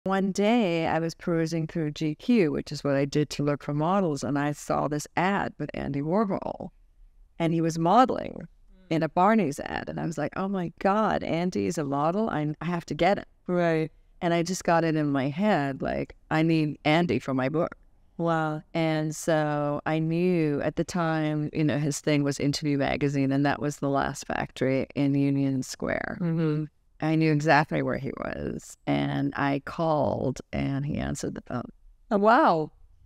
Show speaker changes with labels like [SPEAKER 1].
[SPEAKER 1] One day I was perusing through GQ, which is what I did to look for models, and I saw this ad with Andy Warhol, and he was modeling in a Barney's ad. And I was like, oh my God, Andy's a model. I have to get it.
[SPEAKER 2] Right.
[SPEAKER 1] And I just got it in my head, like, I need Andy for my book.
[SPEAKER 2] Wow.
[SPEAKER 1] And so I knew at the time, you know, his thing was Interview Magazine, and that was the last factory in Union Square.
[SPEAKER 2] Mm-hmm.
[SPEAKER 1] I knew exactly where he was, and I called, and he answered the phone.
[SPEAKER 2] Oh, wow.